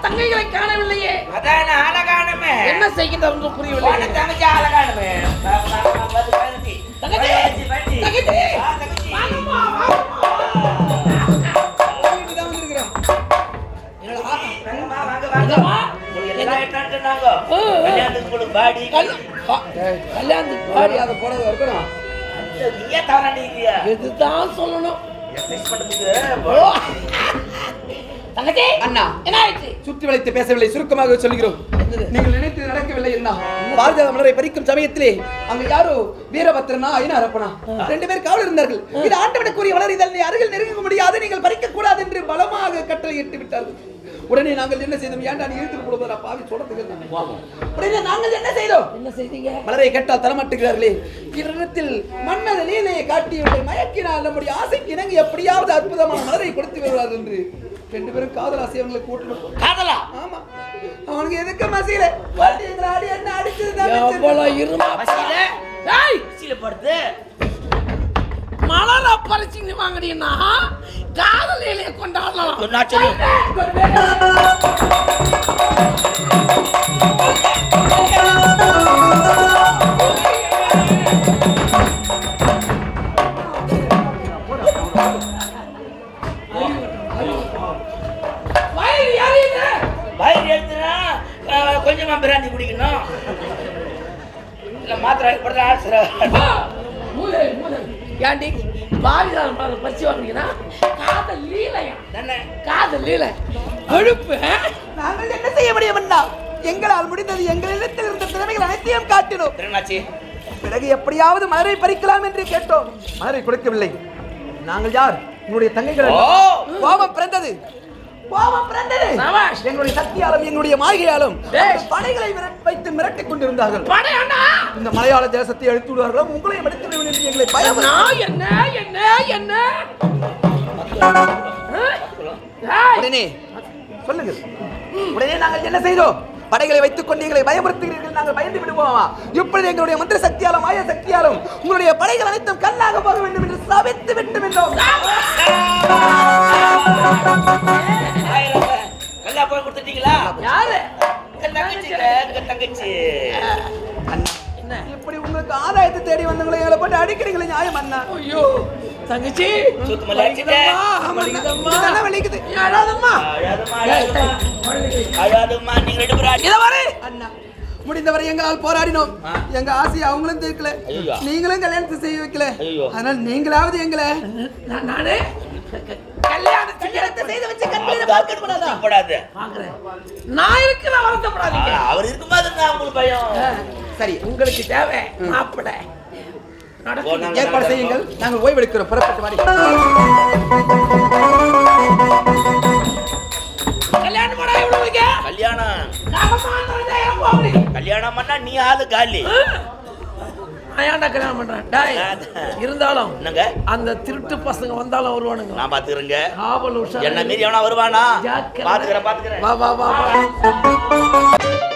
தங்கைகளை காணவில்லையே. அதான் ஆளை காணுமே. என்ன செய்கின்ற புரியவில்லை. தங்கச்சி ஆளை காணுமே. கல்யாணத்துக்கு பாடி அதை போட இருக்கணும். நீயே தவறாண்டியா? இதுதான் சொல்லணும். அண்ணா என்ன ஆயிடுச்சு? சுற்றி வளைத்து பேசவில்லை, சுருக்கமாக சொல்கிறோம். நீங்கள் நினைத்து நடக்கவில்லை என்ன? பாரத மலரை பறிக்கும் சமயத்திலே அங்க யாரோ வீரபத்ரனா ஐநாரப்பனா 2 பேர் காவல் இருந்தார்கள். இது ஆண்டவனுக்குரிய மலர், இதனை அருகில் நெருங்க முடியாது, நீங்கள் பறிக்க கூடாது என்று பலமாக கட்டளை இட்டு விட்டார்கள். உடனே நாங்கள் என்ன செய்தோம்? ஏன்டா நீ இழுத்து போடுவதா பாவி சொல்றதுக்கு? உடனே நாங்கள் என்ன செய்தோம்? என்ன செய்தீங்க? மலரை கேட்டால் தரமாட்டுகிறார்களே. இவ்விடத்தில் மன்மத லீலையை காட்டி மயக்கினால் நம்முடைய ஆசைக்கு இணங்கி எப்படியாவது அற்புதமான மலரை கொடுத்து வருவார் என்று 2 பேரும் காதல் ஆசை அவங்களுக்கு கூட்டணும். காதலா? ஆமா. அவனுக்கு எதுக்கு மசீல எங்களை அடி என்ன அடிச்சதுதான் படுத்து மலர பறிச்சு வாங்கினீங்கன்னா காதலிலே கொண்டாடலாம். கொஞ்சமா பிராந்தி குடிக்கணும். இல்ல மாத்திரை ஏண்டி பாவிதான் பறிச்சு வாங்கினீங்கன்னா காதல் லீலையா? காதல் லீலை கொழுப்பு. நாங்கள் என்ன செய்ய முடியும்? எங்களால் முடிந்தது எங்களிடத்தில் இருந்த திறமைகள் அனைத்தையும் காட்டினோம். பிறகு எப்படியாவது மலரை பறிக்கலாம் என்று கேட்டோம். மலரை கொடுக்கவில்லை. நாங்கள் யார்? உங்களுடைய தங்கைகள். கோபம் பிறந்தது. எங்களுடைய சக்தியாலும் எங்களுடைய மாளிகையாலும் படைகளை வைத்து மிரட்டிக் கொண்டிருந்தார்கள். இந்த மலையாள தேசத்தை அழித்து விடுவார்களோ உங்களையும் எடுத்து விடுவேன் என்று எங்களை பயம். உடனே சொல்லுங்கள். உடனே நாங்கள் என்ன செய்தோம்? படைகளை வைத்துக் கொண்டு எங்களை பயமுறுத்துகிறீர்கள், நாங்கள் பயந்து விடுவோமா? இப்பொழுது எங்களுடைய மந்திர சக்தியாலும் மாய சக்தியாலும் உங்களுடைய படைகள் அனைத்தும் கல்லாக போக வேண்டும் என்று சபித்து விட்டு விட்டோம். கல்லா போய் கொடுத்துட்டீங்களா? யாரு? தங்கச்சி. என்ன இப்படி உங்களுக்கு ஆதாயத்தை தேடி வந்தவங்களை எங்களை போட்டு அடிக்கிறீங்களே, நியாயம் அண்ணா? ஐயோ தங்கச்சி முடிந்தவரை எங்களால் போராடினோம். எங்க ஆசையை அவங்களும் தீர்க்கல, நீங்களும் கல்யாணத்தை செய்ய வைக்கல. அதனால் நீங்களாவது எங்களை நானே செய்து வச்சு பார்க்க கூடாது. நான் இருக்கிற வருத்தப்படாதீங்க. அவர் இருக்கும்போது உங்களுக்கு பயம். சரி, உங்களுக்கு தேவை மாப்பிள ஏற்பாடு செய்யுங்கள். நாங்கள் ஓய்வெடுக்கிறோம். புறப்பட்டு வாடி. கல்யாணம் பண்ணா இவ்வளவுங்க? கல்யாணம் பண்ணா நீ ஆளு காலி. ஏன்டா கல்யாணம் பண்றேன்? இருந்தாலும் அந்த திருட்டு பசங்க வந்தாலும் வருவானுங்க. நான் பாத்துக்கிறேங்க. ஆவல் உஷா என்ன மீறி எவனா வருவானா? பாத்துக்கிறேன். வா வா வா.